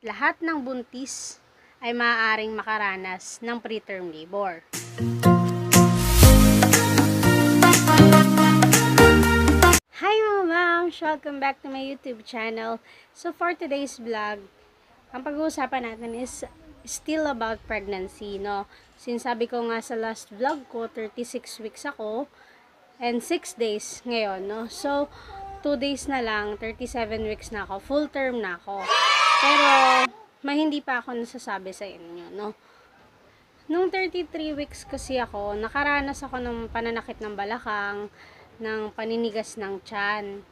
lahat ng buntis ay maaaring makaranas ng preterm labor. Hi mga moms! Welcome back to my YouTube channel. So for today's vlog, ang pag-uusapan natin is still about pregnancy, no? Since sabi ko nga sa last vlog ko, 36 weeks ako and 6 days ngayon, no? So 2 days na lang, 37 weeks na ako, full term na ako. Pero hindi pa ako nasasabi sa inyo, no? Nung 33 weeks kasi ako, nakaranas ako ng pananakit ng balakang, ng paninigas ng tiyan.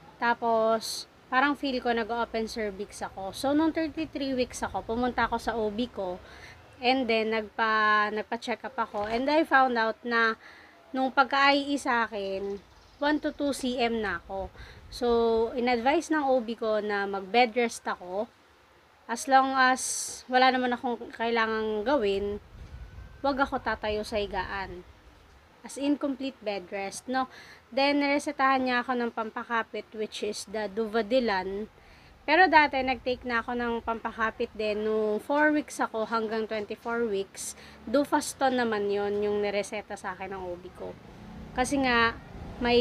Tapos, parang feel ko nag-open cervix ako. So, nung 33 weeks ako, pumunta ako sa OB ko. And then, nagpa-check up ako. And I found out na, nung pagka-IE sa akin, 1 to 2 cm na ako. So, in-advise ng OB ko na mag-bed rest ako. As long as wala naman akong kailangang gawin, wag ako tatayo sa higaan. As in, complete bed rest, no? Then, naresetahan niya ako ng pampakapit, which is the Duvadilan. Pero dati, nag-take na ako ng pampakapit din. Nung 4 weeks ako hanggang 24 weeks, Dufaston naman yon yung nireseta sa akin ng OB ko. Kasi nga, may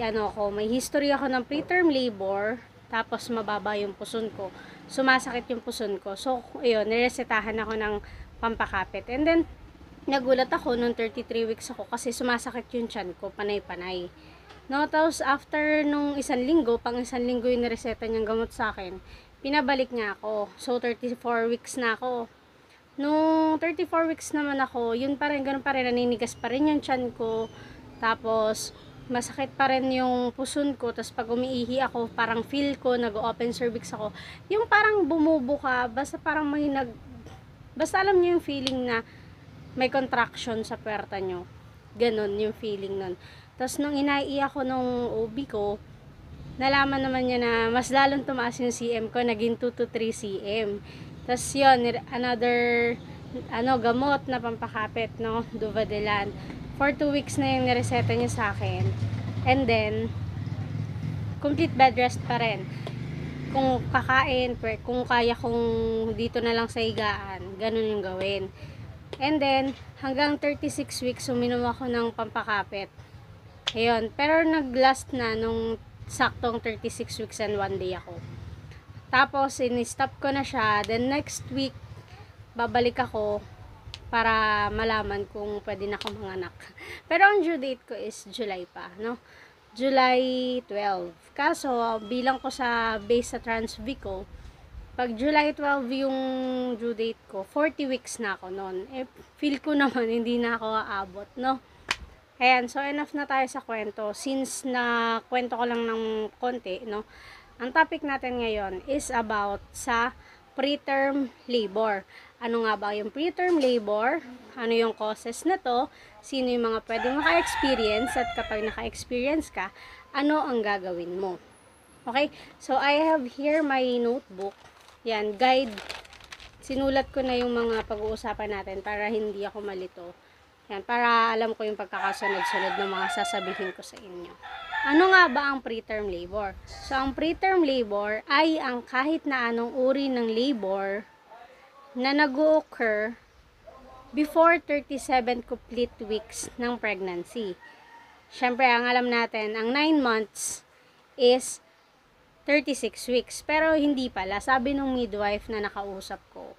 history ako ng preterm labor, tapos mababa yung puson ko. Sumasakit yung puson ko. So, ayun, niresetahan ako ng pampakapit. And then, nagulat ako nung 33 weeks ako kasi sumasakit yung tiyan ko, panay-panay. No, tapos after nung pang isang linggo yung nireseta niyang gamot sa akin, pinabalik niya ako. So, 34 weeks na ako. Nung 34 weeks naman ako, yun pa rin, ganun pa rin, naninigas pa rin yung tiyan ko. Tapos, masakit pa rin yung puson ko. Tapos, pag umiihi ako, parang feel ko, nag-open cervix ako. Yung parang bumubuka, basta parang basta alam niyo yung feeling na may contraction sa puwerta nyo. Ganon yung feeling nun. Tapos, nung inai ako nung OB ko, nalaman naman niya na mas lalong tumaas yung CM ko, naging 2 to 3 cm. Tapos, yun, another, gamot na pampakapit, no? Duvadilan. For 2 weeks na yung nireseta niya sa akin. And then, complete bed rest pa rin. Kung kakain, kung kaya kong dito na lang sa higaan, ganun yung gawin. And then, hanggang 36 weeks, uminom ako ng pampakapit. Ayun. Pero nag-last na nung saktong 36 weeks and 1 day ako. Tapos, in-stop ko na siya. Then, next week, babalik ako para malaman kung pwede na akong manganak. Pero ang due date ko is July pa, no? July 12. Kaso, bilang ko sa base sa Transvic ko, pag July 12 yung due date ko, 40 weeks na ako noon. Eh, feel ko naman, hindi na ako aabot, no? Ayan, so enough na tayo sa kwento. Since na kwento ko lang ng konti, no? Ang topic natin ngayon is about sa preterm labor. Ano nga ba yung preterm labor? Ano yung causes na to? Sino yung mga pwedeng maka-experience? At kapag naka-experience ka, ano ang gagawin mo? Okay? So, I have here my notebook. Yan, guide. Sinulat ko na yung mga pag-uusapan natin para hindi ako malito. Yan, para alam ko yung pagkakasunod-sunod ng mga sasabihin ko sa inyo. Ano nga ba ang preterm labor? So, ang preterm labor ay ang kahit na anong uri ng labor na nag-occur before 37 complete weeks ng pregnancy. Syempre, ang alam natin, ang 9 months is 36 weeks. Pero hindi pala. Sabi nung midwife na nakausap ko,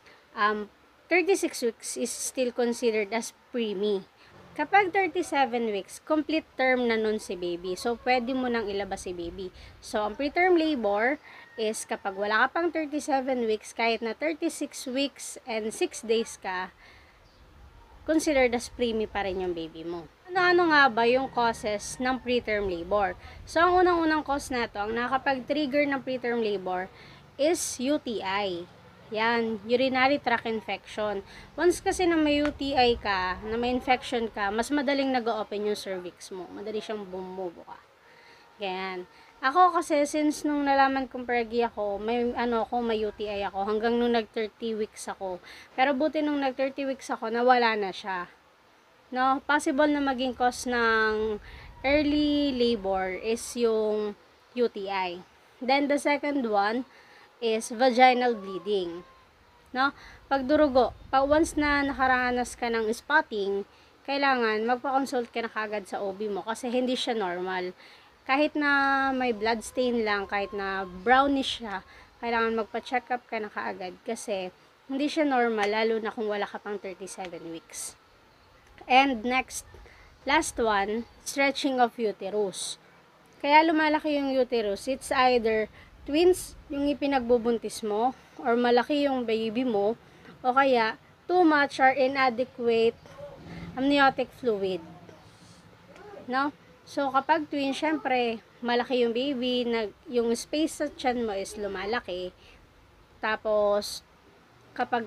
36 weeks is still considered as preemie. Kapag 37 weeks, complete term na nun si baby. So, pwede mo nang ilabas si baby. So, ang preterm labor is kapag wala ka pang 37 weeks, kahit na 36 weeks and 6 days ka, considered as preemie pa rin yung baby mo. Ano nga ba yung causes ng preterm labor? So, ang unang-unang cause na to, ang nakakapag-trigger ng preterm labor is UTI. Yan, urinary tract infection. Once kasi na may UTI ka, na may infection ka, mas madaling nag-open yung cervix mo. Madali siyang bumubuka. Yan. Ako kasi, since nung nalaman kong preggy ako, may UTI ako, hanggang nung nag-30 weeks ako. Pero buti nung nag-30 weeks ako, nawala na siya. No, possible na maging cause ng early labor is yung UTI. Then, the second one is vaginal bleeding. No? Pagdurugo, once na nakaranas ka ng spotting, kailangan magpa-consult ka na kagad sa OB mo kasi hindi siya normal. Kahit na may blood stain lang, kahit na brownish siya, kailangan magpa-check up ka na kaagad kasi hindi siya normal, lalo na kung wala ka pang 37 weeks. And next, last one, stretching of uterus. Kaya lumalaki yung uterus, it's either twins yung ipinagbubuntis mo, or malaki yung baby mo, o kaya too much or inadequate amniotic fluid. No? So, kapag twin, syempre, malaki yung baby, yung space sa tiyan mo is lumalaki. Tapos, kapag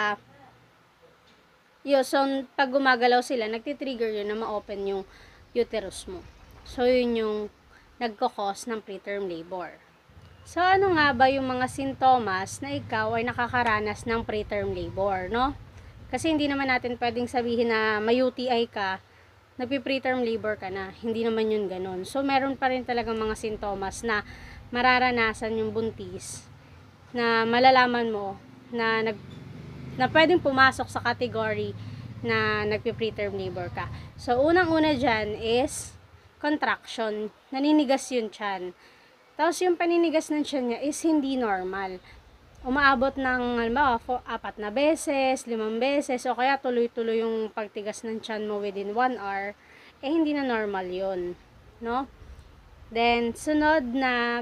pag gumagalaw sila, nagtitrigger yun na ma-open yung uterus mo. So, yun yung nagkakos ng preterm labor. So, ano nga ba yung mga sintomas na ikaw ay nakakaranas ng preterm labor, no? Kasi hindi naman natin pwedeng sabihin na may UTI ka, nagpi-preterm labor ka na. Hindi naman yun ganun. So, meron pa rin talagang mga sintomas na mararanasan yung buntis na malalaman mo na pwedeng pumasok sa category na nagpi-preterm labor ka. So, unang-una dyan is contraction. Naninigas yung tiyan. Tapos, yung paninigas ng tiyan niya is hindi normal. Umaabot ng, halimbawa, 4 na beses, 5 beses, o kaya tuloy-tuloy yung pagtigas ng tiyan mo within 1 hour, hindi na normal yun, no? Then, sunod na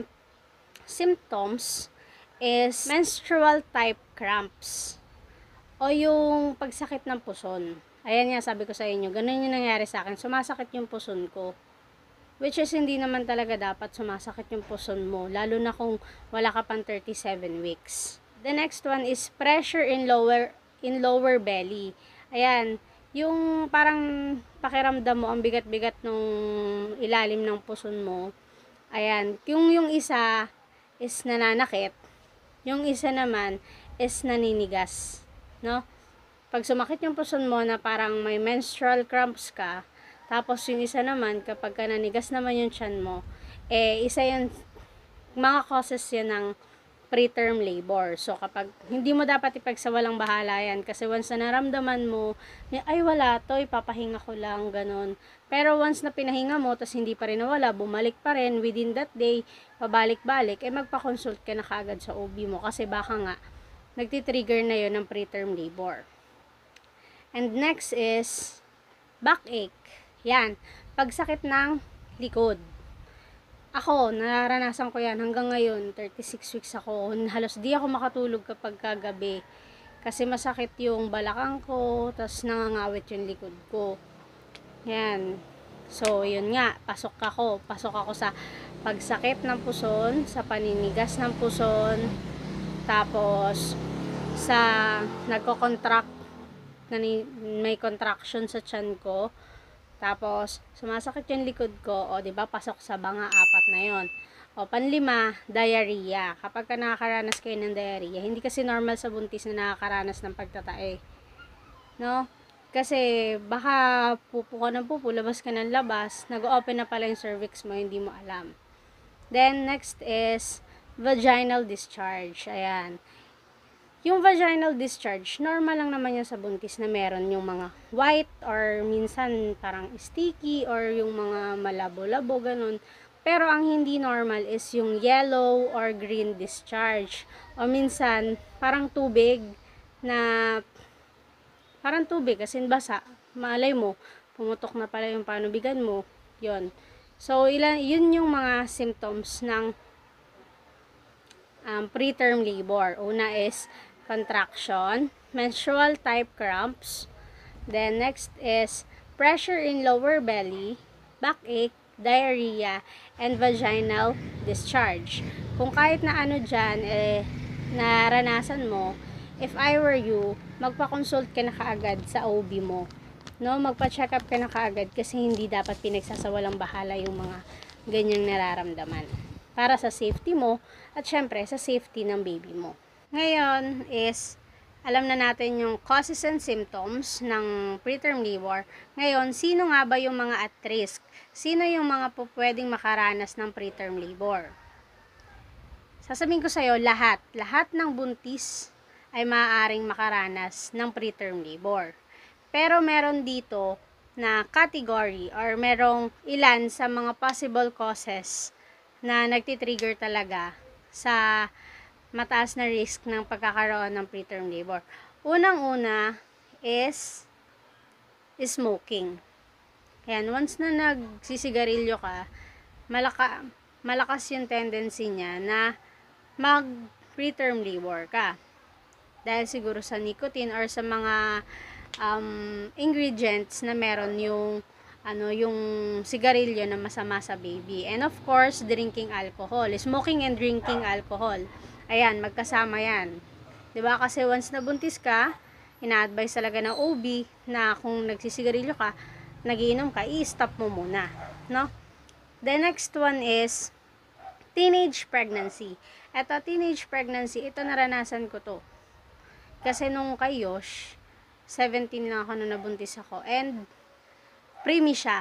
symptoms is menstrual type cramps, o yung pagsakit ng puson. Ayan nga, sabi ko sa inyo, ganun yung nangyari sa akin, sumasakit yung puson ko. Which is, hindi naman talaga dapat sumasakit yung puson mo, lalo na kung wala ka pang 37 weeks. The next one is pressure in lower belly. Ayan, yung parang pakiramdam mo, ang bigat-bigat nung ilalim ng puson mo. Ayan, yung isa is nananakit, yung isa naman is naninigas, no? Pag sumakit yung puson mo na parang may menstrual cramps ka, tapos yung isa naman, kapag ka nanigas naman yung tiyan mo, isa yan, mga causes yan ng preterm labor. So, kapag hindi mo dapat ipagsawalang bahala yan, kasi once na naramdaman mo, ay wala to, ipapahinga ko lang, ganun. Pero once na pinahinga mo, tas hindi pa rin nawala, bumalik pa rin, within that day, pabalik-balik, magpa-consult ka na kaagad sa OB mo, kasi baka nga, nagtitrigger na yon ng preterm labor. And next is backache. Yan, pagsakit ng likod. Ako, naranasan ko yan hanggang ngayon, 36 weeks ako. Halos di ako makatulog kapag kagabi. Kasi masakit yung balakang ko, tapos nangangawit yung likod ko. Yan. So, yun nga, pasok ako sa pagsakit ng puson, sa paninigas ng puson, tapos sa nagko-contract, may contraction sa tiyan ko. Tapos, sumasakit yung likod ko, o diba, pasok sa banga, 4 na yon. O, panlima, diarrhea. Kapag ka nakakaranas kayo ng diarrhea, hindi kasi normal sa buntis na nakakaranas ng pagtatae. No? Kasi, baka pupo ka ng pupo, labas ka ng labas, nag-open na pala yung cervix mo, hindi mo alam. Then, next is vaginal discharge. Ayan. Yung vaginal discharge, normal lang naman yan sa buntis na meron yung mga white or minsan parang sticky or yung mga malabo-labo, ganun. Pero ang hindi normal is yung yellow or green discharge. O minsan, parang tubig kasi basa. Malay mo, pumutok na pala yung panubigan mo. Yun. So, yun yung mga symptoms ng preterm labor. Una is contraction, menstrual type cramps, then next is pressure in lower belly, backache, diarrhea, and vaginal discharge. Kung kahit na ano dyan, naranasan mo, if I were you, magpa-consult ka na kaagad sa OB mo. No, magpa-check up ka na kaagad kasi hindi dapat pinagsasawalang bahala yung mga ganyang nararamdaman. Para sa safety mo at syempre sa safety ng baby mo. Ngayon is, alam na natin yung causes and symptoms ng preterm labor. Ngayon, sino nga ba yung mga at risk? Sino yung mga pwedeng makaranas ng preterm labor? sasabihin ko sa'yo, lahat ng buntis ay maaaring makaranas ng preterm labor. Pero meron dito na category or merong ilan sa mga possible causes na nagtitrigger talaga sa mataas na risk ng pagkakaroon ng preterm labor. Unang-una is smoking. Ayan, once na nagsisigarilyo ka, malakas yung tendency niya na mag-preterm labor ka. Dahil siguro sa nicotine or sa mga ingredients na meron yung sigarilyo na masama sa baby. And of course, drinking alcohol. Smoking and drinking alcohol. Ayan, magkasama yan. 'Di ba? Kasi once nabuntis ka, ina-advise talaga ng OB na kung nagsisigarilyo ka, nagiinom ka, i-stop mo muna, no? The next one is teenage pregnancy. Ito, teenage pregnancy, ito naranasan ko to. Kasi nung kay Yosh, 17 lang ako nung nabuntis ako. And, preemie siya.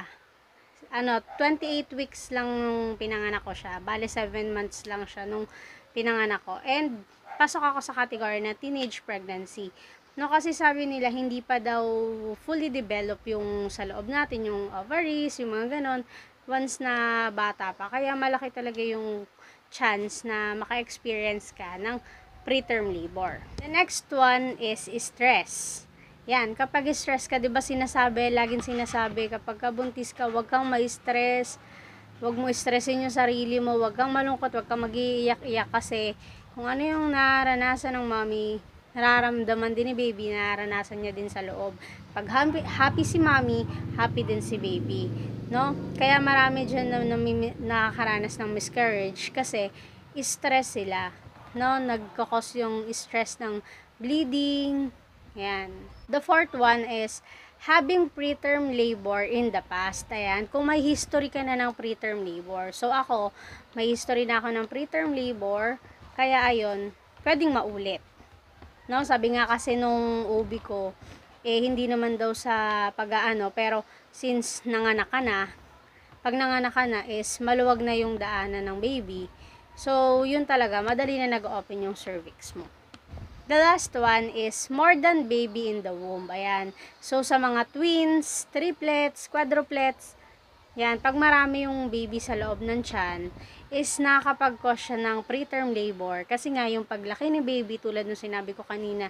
28 weeks lang nung pinanganak ko siya. Bale, 7 months lang siya nung pinanganak ko. And, pasok ako sa category na teenage pregnancy. No, kasi sabi nila, hindi pa daw fully develop yung sa loob natin, yung ovaries, yung mga ganon, once na bata pa. Kaya malaki talaga yung chance na maka-experience ka ng preterm labor. The next one is stress. Yan, kapag stress ka, 'di ba laging sinasabi kapag kabuntis ka, huwag kang ma-stress. Huwag mo stressin yung sarili mo, huwag kang malungkot, huwag kang mag-iiyak-iyak kasi kung ano yung naranasan ng mommy, nararamdaman din ni baby, naranasan niya din sa loob. Pag happy si mommy, happy din si baby, no? Kaya marami dyan na nakakaranas ng miscarriage kasi stress sila, no? Nagkakos yung stress ng bleeding. Yan. The fourth one is having preterm labor in the past. Ayan, kung may history ka na ng preterm labor. So ako, may history na ako ng preterm labor, kaya ayun, pwedeng maulit. No, sabi nga kasi nung OB ko, hindi naman daw sa pag-aano, pero since nanganak ka na, pag nanganak ka na is maluwag na yung daanan ng baby. So, yun talaga, madali na nag-open yung cervix mo. The last one is more than baby in the womb. Ayan. So, sa mga twins, triplets, quadruplets, yan, pag marami yung baby sa loob ng tiyan, is nakakapag-cause siya ng preterm labor. Kasi nga, yung paglaki ni baby, tulad ng sinabi ko kanina,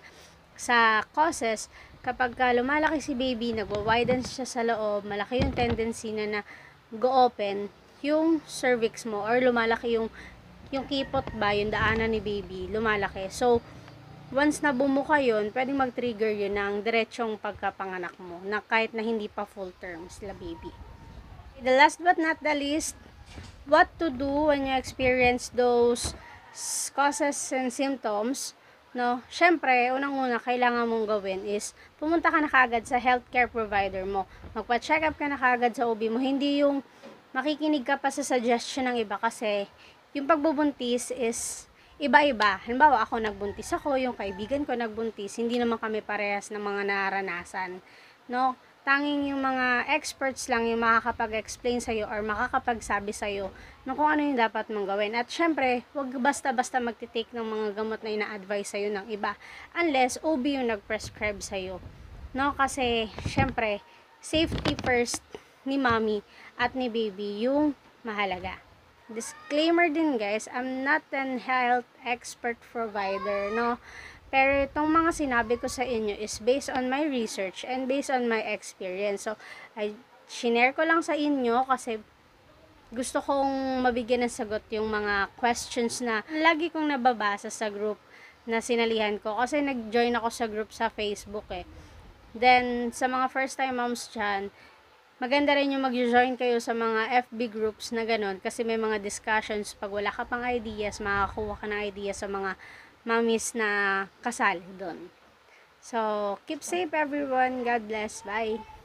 sa causes, kapag lumalaki si baby, nag-widen siya sa loob, malaki yung tendency na go-open yung cervix mo, or lumalaki yung kipot ba, yung daanan ni baby, lumalaki. So, once na bumuka yun, pwedeng mag-trigger yun ng diretsong pagkapanganak mo, na kahit na hindi pa full term sila baby. The last but not the least, what to do when you experience those causes and symptoms, no? Syempre, unang-una, kailangan mong gawin is, pumunta ka na kaagad sa healthcare provider mo. Magpa-check up ka na kaagad sa OB mo. Hindi yung makikinig ka pa sa suggestion ng iba kasi yung pagbubuntis is iba-iba. Halimbawa, ako nagbuntis ako, yung kaibigan ko nagbuntis, hindi naman kami parehas ng mga naranasan. No? Tanging yung mga experts lang yung makakapag-explain sa'yo or makakapagsabi sa'yo ng kung ano yung dapat mong gawin. At syempre, huwag basta-basta magtitake ng mga gamot na ina-advise sa'yo ng iba unless OB yung nag-prescribe sa'yo. No? Kasi, syempre, safety first ni mommy at ni baby yung mahalaga. Disclaimer din guys, I'm not an health expert provider, no? Pero itong mga sinabi ko sa inyo is based on my research and based on my experience. So, shinare ko lang sa inyo kasi gusto kong mabigyan ng sagot yung mga questions na lagi kong nababasa sa group na sinalihan ko. Kasi nag-join ako sa group sa Facebook eh. Then, sa mga first time moms dyan, maganda rin yung mag-join kayo sa mga FB groups na ganun kasi may mga discussions. Pag wala ka pang ideas, makakakuha ka ng ideas sa mga mommies na kasali doon. So, keep safe everyone. God bless. Bye.